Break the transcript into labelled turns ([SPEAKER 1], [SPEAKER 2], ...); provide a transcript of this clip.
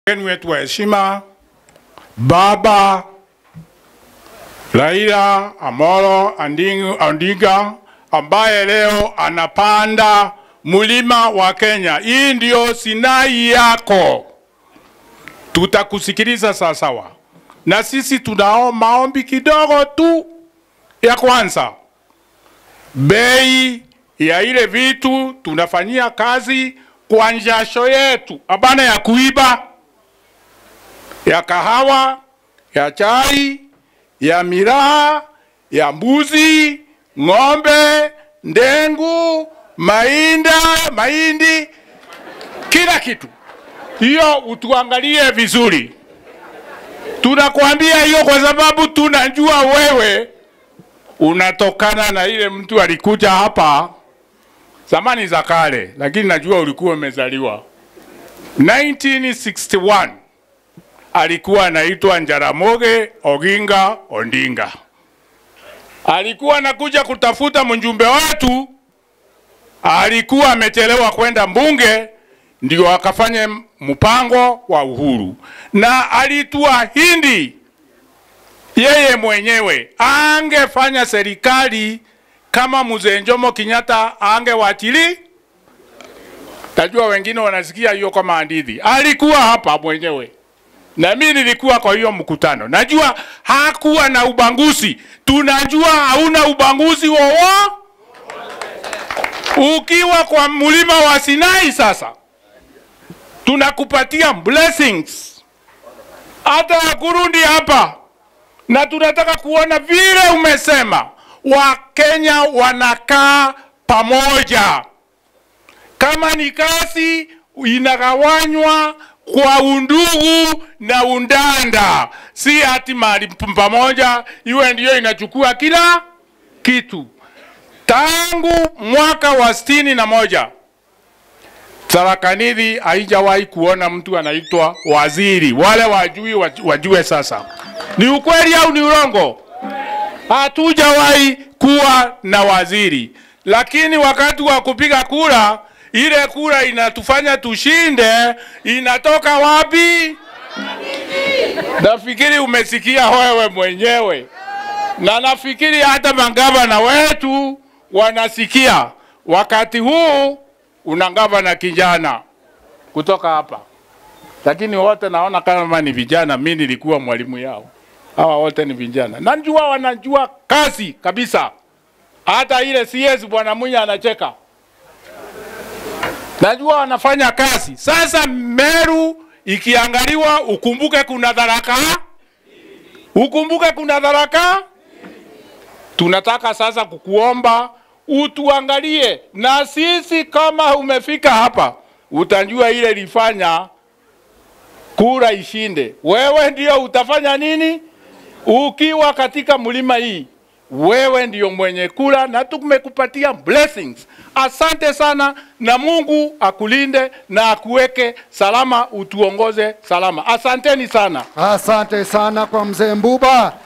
[SPEAKER 1] Mgeni wetu wa heshima Baba Raila Amolo Odinga ambaye leo anapanda mulima wa Kenya. Hii ndio Sinai yako. Tutakusikiliza sawa. Na sisi tunao maombi kidogo tu. Ya kwanza, bei ya ile vitu tunafanyia kazi kwa jasho yetu, abana ya kuiba, ya kahawa, ya chai, ya miraa, ya mbuzi, ng'ombe, ndengu, mahindi, kila kitu. Hiyo utuangalie vizuri. Tunakuambia hiyo kwa sababu tunajua wewe unatokana na ile mtu alikuja hapa zamani za kale, lakini najua ulikuwa umezaliwa 1961. Alikuwa anaitwa Jaramogi Oginga Odinga. Alikuwa anakuja kutafuta mjumbe wetu, alikuwa amechelewa kwenda mbunge, ndio akafanya mpango wa uhuru. Na alituahidi yeye mwenyewe angefanya serikali kama Mzee Jomo Kenyatta angewachili. Tajua wengine wanasikia hiyo kama hadithi. Alikuwa hapa mwenyewe. Na mimi nilikuwa kwa hiyo mkutano. Najua hakuwa na ubaguzi. Tunajua hauna ubaguzi wowote. Ukiwa kwa mlima wa Sinai sasa, tunakupatia blessings. Hata kurudi hapa. Na tunataka kuona vile umesema Wakenya wanakaa pamoja. Kama ni kazi inagawanywa kwa undugu na undanda, si ati mahali pamoja iwe ndio inachukua kila kitu. Tangu mwaka wa 61 Tharaka Nithi haijawahi kuona mtu anaitwa waziri. Wale wajue sasa. Ni ukweli au ni urongo? Hatujawahi kuwa na waziri. Lakini wakati wa kupiga kura, ile kura inatufanya tushinde, inatoka wapi? Nafikiri umesikia wewe mwenyewe. Na nafikiri hata magavana wetu wanasikia. Wakati huu una gavana kijana kutoka hapa. Lakini wote naona kama ni vijana. Mimi nilikuwa mwalimu yao. Hawa wote ni vijana. Najua wanajua kazi kabisa. Hata ile CS Bwana Munya anacheka. Najua wanafanya kazi. Sasa Meru ikiangaliwa, ukumbuke kuna Tharaka. Ukumbuke kuna Tharaka. Tunataka sasa kukuomba utuangalie, na sisi kama umefika hapa utajua ile ilifanya kura ishinde. Wewe ndio utafanya nini? Ukiwa katika mlima hii, wewe ndio mwenye kura na tumekupatia blessings. Asante sana, na Mungu akulinde na akuweke salama, utuongoze salama. Asanteni sana.
[SPEAKER 2] Asante sana kwa Mzee Mbuba.